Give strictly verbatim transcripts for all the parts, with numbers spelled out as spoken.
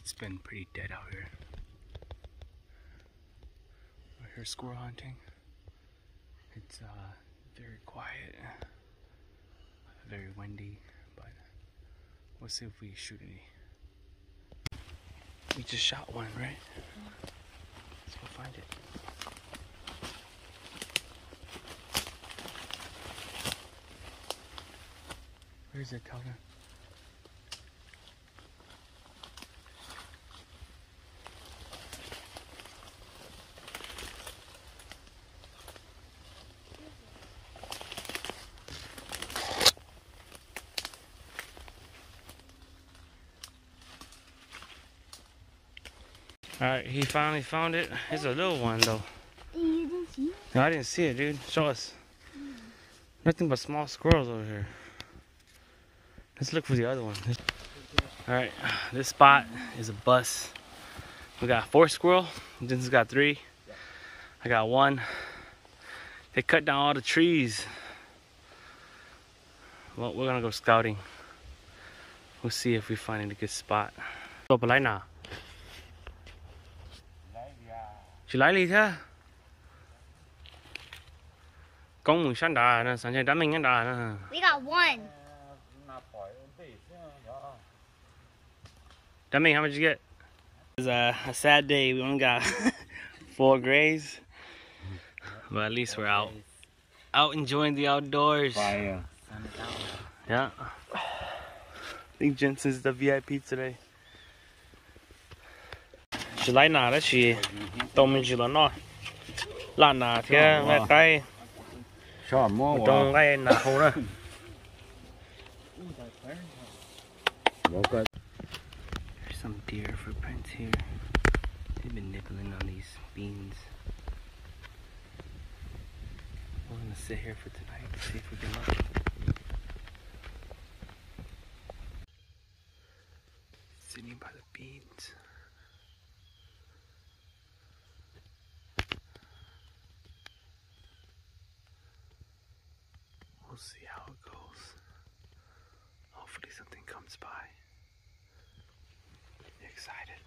It's been pretty dead out here. We're here squirrel hunting. It's uh, very quiet, very windy, but we'll see if we shoot any. We just shot one, right? Let's go find it. Where is it, Calvin? Alright, he finally found it. It's a little one though. You didn't see it? No, I didn't see it, dude. Show us. Nothing but small squirrels over here. Let's look for the other one. Alright, this spot is a bust. We got four squirrel. Jensen's got three. I got one. They cut down all the trees. Well, we're gonna go scouting. We'll see if we find a good spot. Go lại nào. Chị lấy đi thế. Con mùi xanh đà nè, sáng nay đá mình đà nè. We got one. That mean, how much you get? It's a, a sad day. We only got four grays, but at least we're out, out enjoying the outdoors. Fire. Yeah. I think Jensen's the V I P today. Chị lấy nào đó chị, tôm mình chỉ là nó, là nào thì cái cái, tôm cái nào không đó. There's some deer footprints here. They've been nibbling on these beans. We're gonna sit here for tonight to see if we can look. Sitting by the beans. We'll see how it goes. Hopefully something comes by. Excited.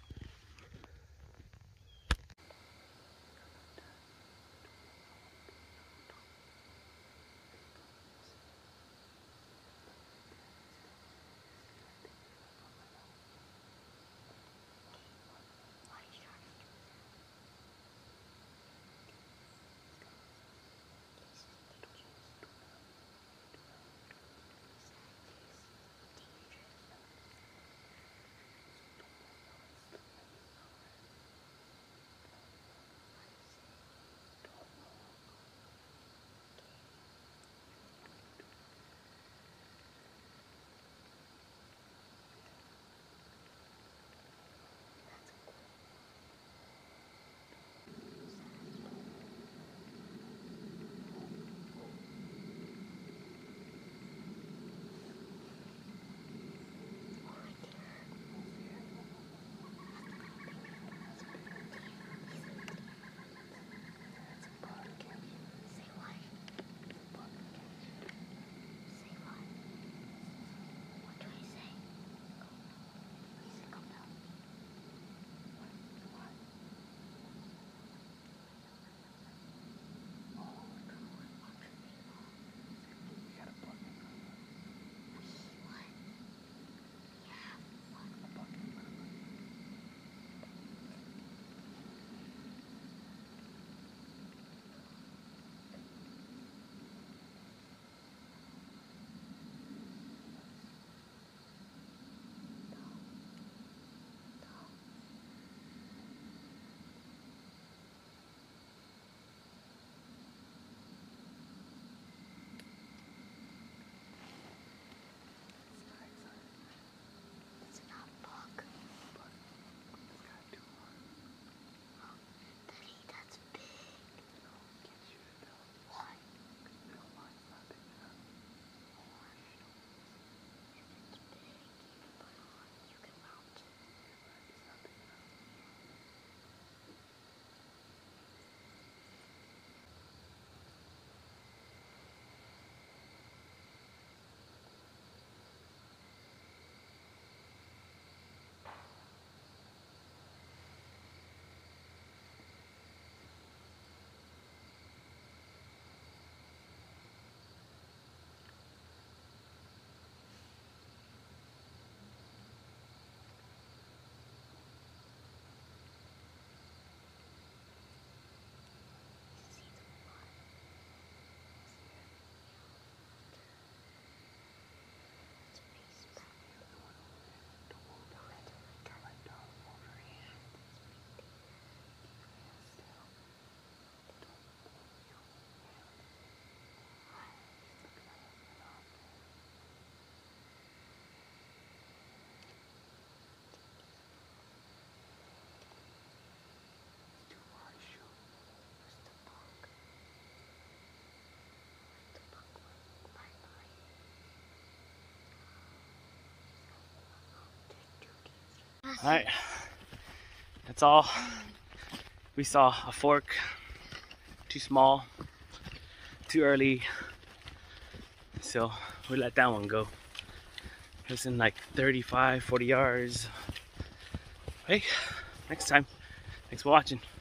Alright, that's all. We saw a fork, too small, too early, so we let that one go. It was in like thirty-five, forty yards. Hey, next time. Thanks for watching.